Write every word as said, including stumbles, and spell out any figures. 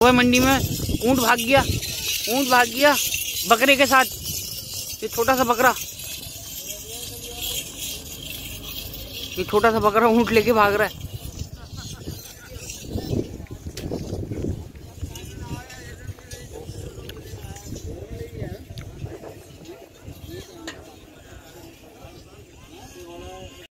कोई मंडी में ऊंट भाग गया, ऊंट भाग गया बकरे के साथ। ये छोटा सा बकरा, ये छोटा सा बकरा ऊंट लेके भाग रहा है।